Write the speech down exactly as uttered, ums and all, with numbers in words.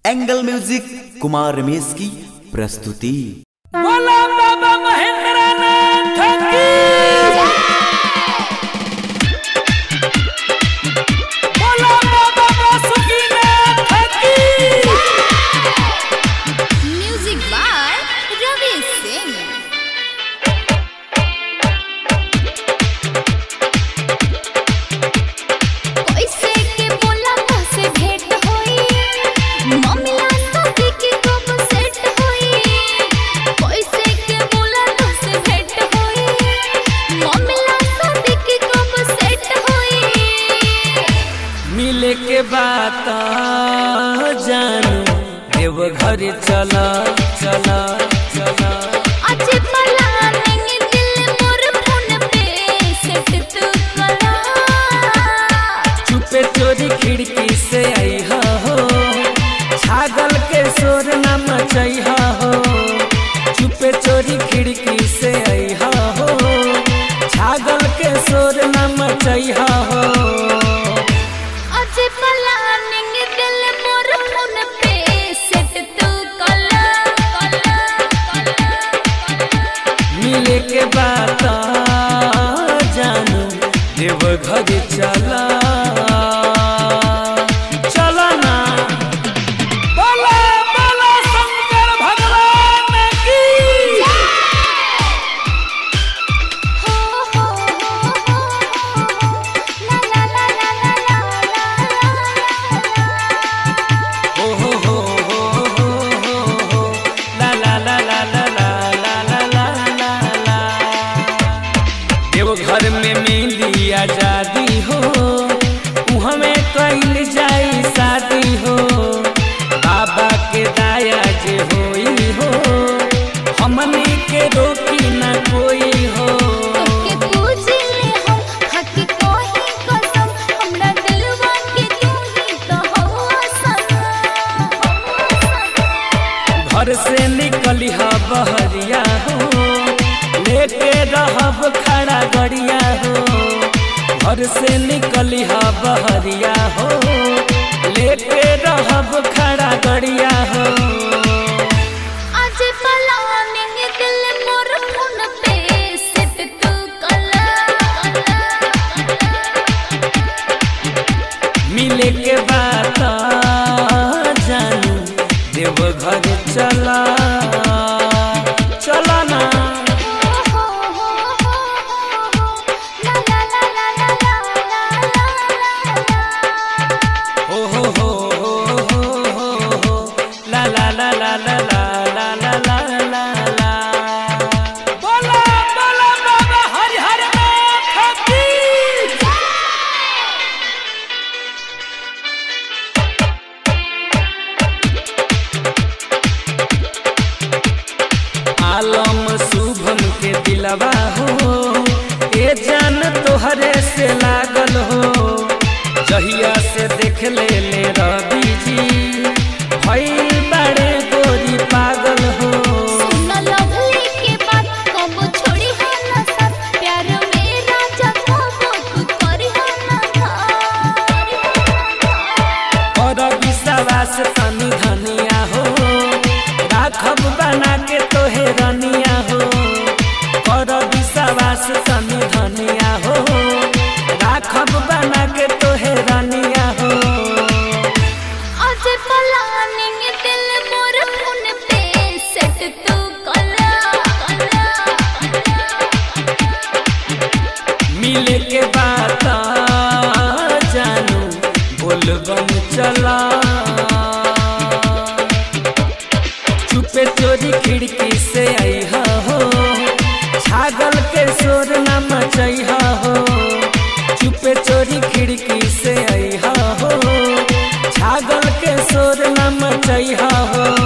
Angle music Kumar Ramesh की प्रस्तुति। बोला बाबा महेंद्रनाथ की बोला बाबा बासुकीनाथ की। Music by Ravi Singh. कैसे के बोला कैसे भेंट होई मामला शादी की कब सेट होई। कैसे के बोला कैसे भेंट होई मामला शादी की कब सेट होई। मिले के बात जानू देव घर चला चला चला। आज प्लानिंग दिल मोर फोन पे सेट तू करा। चुपे चोरी खिड़की से आई हो छागल के शोर न मचैहा हो। चुपे चोरी खिड़की से आई हो छागल के शोर न मचैहा हो। आज प्लानिंग दिल मोर फोन पे सेट तू करा। मिले के बात जानू देव घर चला चला ना। बोला बोला शंकर भगवान की। हो हो हो ला ला ला ला ला हो हो हो हो हो हो ला ला ला ला ला ला ला ला ला ला। देव घर में मेहंदी आजादी हो हमें कैल जाई शादी हो। बाबा के दाया जे होई हो हमने के रोकी ना कोई हो। के पूजे हम हक कोही कसम हमरा दिलवा के तू ही तो हो सनम। घर से निकली हा बहरिया हो लेके रहब खड़ा गड़िया हो। घर से निकली हा बहरिया हो लेके रहब खड़ा गड़िया हो। आज प्लानिंग दिल मोर फोन पे सेट तू करा। मिले के बात जानू देव घर चला चला ना। हो हो हो हो ला ला ला ला ला ला ला। हो हो हो हो हो हो हो ला ला ला ला ला ला ला ला ला ला। बोला बोला बाबा हरिहर नाथ की। आलम शुभम के दिलवा हो ए जान तोहरे से लागल हो। जहिया से देख ले ले रवि जी भइल बड़े गोरी पागल हो। सुन लवली के बात कब छोड़ी है ना साथ प्यार मेरा जब तू करी है ना था। और विश्वास तनी धनिया हो राखब बना के तोहे रनिया हो। और विश्वास तनी धनिया हो राखब बना के तोहे रनिया हो। आज प्लानिंग दिल मोर फोन पे सेट तू करा। मिले के बात जानू बोलबम चला। चुपे चोरी खिड़की से आई हो छागल के शोर न मचैहा हो। चुपे चोरी खिड़की से आई हो छागल के शोर न मचैहा हो।